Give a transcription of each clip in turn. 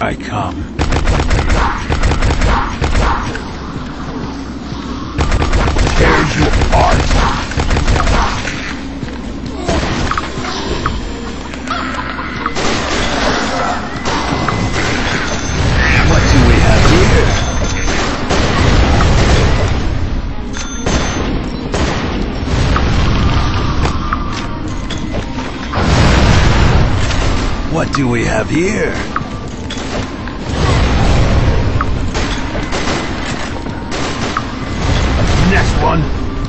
I come. Tear you apart. What do we have here? What do we have here? Next one.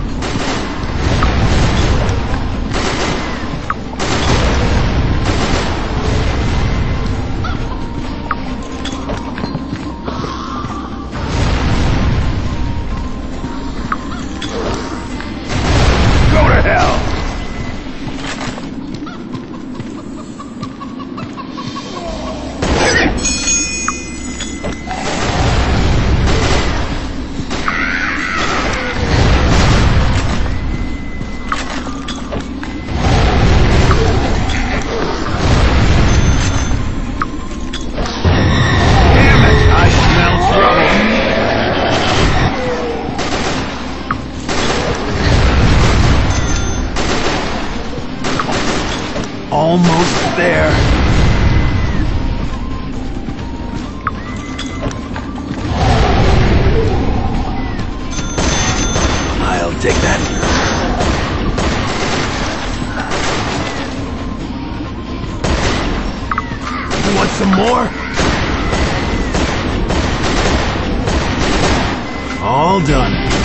Go to hell. Almost there. I'll take that. You want some more? All done.